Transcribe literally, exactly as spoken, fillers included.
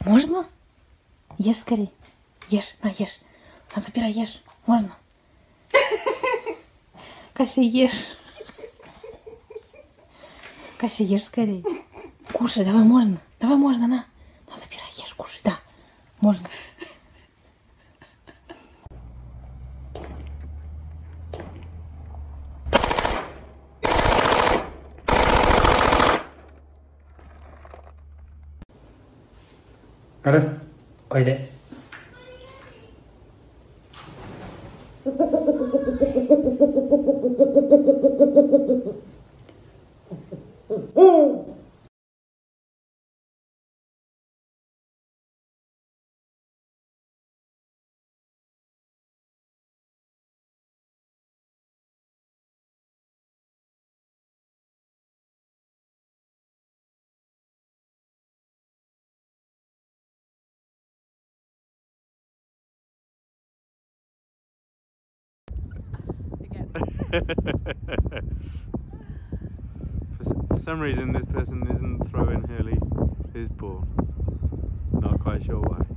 Можно? Ешь скорей. Ешь, на, ешь. На, забирай, ешь. Можно? Кася, ешь. Кася, ешь скорей. Кушай, давай, можно. Давай, можно, на. На, забирай, ешь, кушай, да. Можно. Arif, haydi. for, for some reason this person isn't throwing Hurley his ball. Not quite sure why.